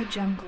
jungle.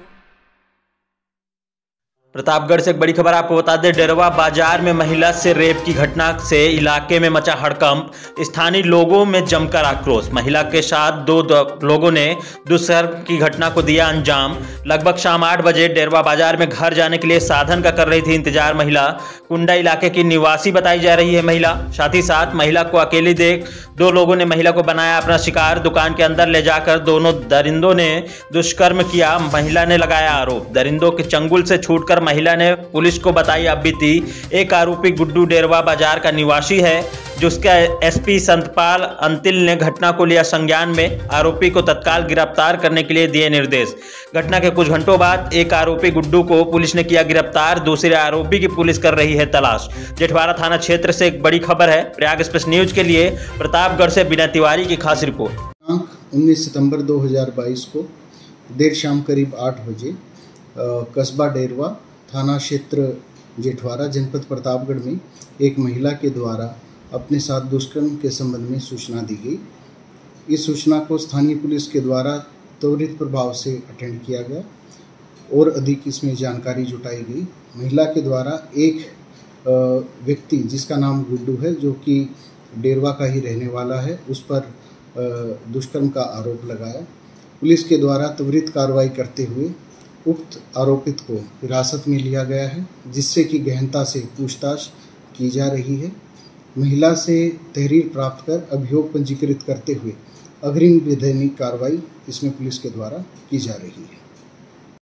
Pratapgarh से एक बड़ी खबर आपको बता दें। डेरवा बाजार में महिला से रेप की घटना से इलाके में मचा हड़कंप। स्थानीय लोगों में जमकर आक्रोश। महिला के साथ दो लोगों ने दुष्कर्म की घटना को दिया अंजाम। लगभग शाम 8 बजे डेरवा बाजार में घर जाने के लिए साधन का कर रही थी इंतजार। महिला कुंडा इलाके की निवासी बताई जा रही है। महिला साथ ही साथ महिला को अकेली देख दो लोगों ने महिला को बनाया अपना शिकार। दुकान के अंदर ले जाकर दोनों दरिंदों ने दुष्कर्म किया। महिला ने लगाया आरोप। दरिंदों के चंगुल से छूटकर महिला ने पुलिस को बताई अब बीती। एक आरोपी गुड्डू डेरवा बाजार का निवासी है, जिसका एसपी संतपाल अंतिल ने घटना को लिया संज्ञान में। आरोपी को तत्काल गिरफ्तार करने के लिए दिए निर्देश। घटना के कुछ घंटों बाद एक आरोपी गुड्डू को पुलिस ने किया गिरफ्तार। दूसरे आरोपी की पुलिस कर रही है तलाश। जेठवाड़ा थाना क्षेत्र से एक बड़ी खबर है। प्रयाग एक्सप्रेस न्यूज के लिए प्रतापगढ़ से बिना तिवारी की खास रिपोर्ट। 19 सितंबर 2022 को देर शाम करीब 8 बजे कस्बा डेरवा थाना क्षेत्र जेठवाड़ा जनपद प्रतापगढ़ में एक महिला के द्वारा अपने साथ दुष्कर्म के संबंध में सूचना दी गई। इस सूचना को स्थानीय पुलिस के द्वारा त्वरित प्रभाव से अटेंड किया गया और अधिक इसमें जानकारी जुटाई गई। महिला के द्वारा एक व्यक्ति जिसका नाम गुड्डू है, जो कि डेरवा का ही रहने वाला है, उस पर दुष्कर्म का आरोप लगाया। पुलिस के द्वारा त्वरित कार्रवाई करते हुए उक्त आरोपित को हिरासत में लिया गया है, जिससे कि गहनता से पूछताछ की जा रही है। महिला से तहरीर प्राप्त कर अभियोग पंजीकृत करते हुए अग्रिम वैधानिक कार्रवाई इसमें पुलिस के द्वारा की जा रही है।